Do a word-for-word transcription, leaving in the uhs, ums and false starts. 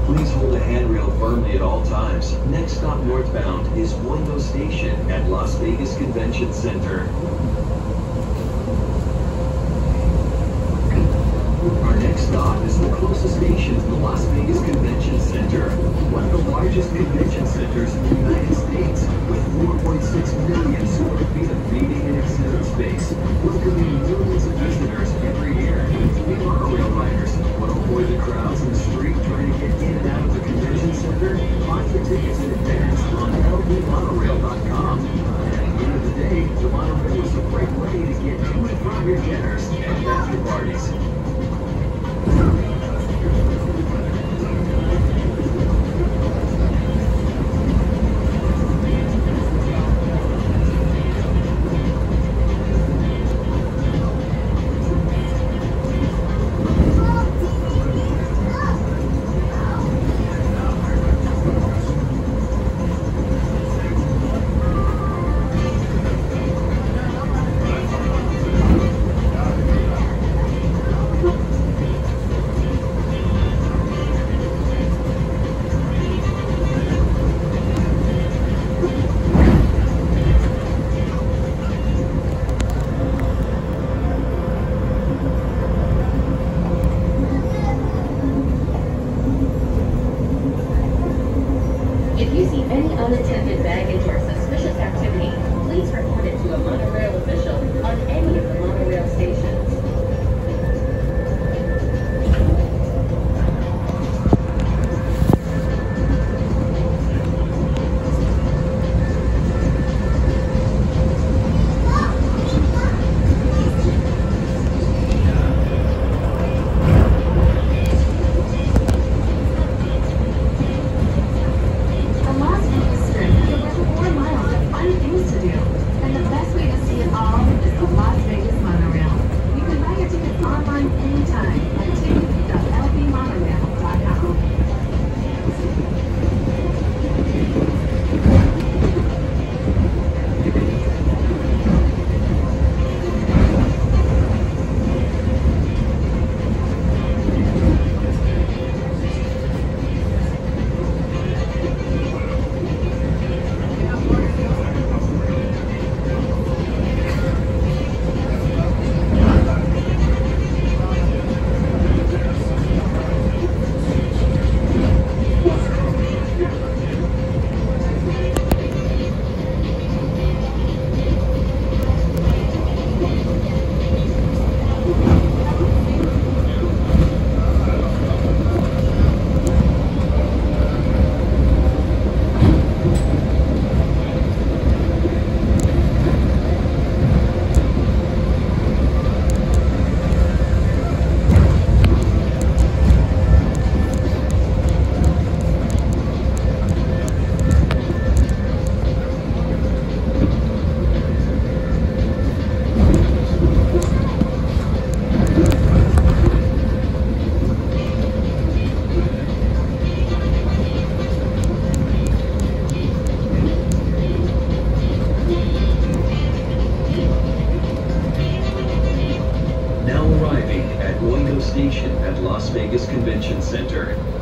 Please hold a handrail firmly at all times. Next stop northbound is Boingo Station at Las Vegas Convention Center. Our next stop is the closest station to the Las Vegas Convention Center, one of the largest convention centers in the United States, with four point six million square feet of meeting and exhibit space, welcoming millions of visitors every year. We monorail riders want to avoid the crowds in the street trying to get in and out of the convention center. Buy your tickets in advance on L V monorail dot com. And at the end of the day, the monorail is a great way to get to and from your dinners and after parties. If you see any unattended baggage or suspicious activity, please report it to a monorail official on any of the monorail stations. Now arriving at Boingo Station at Las Vegas Convention Center.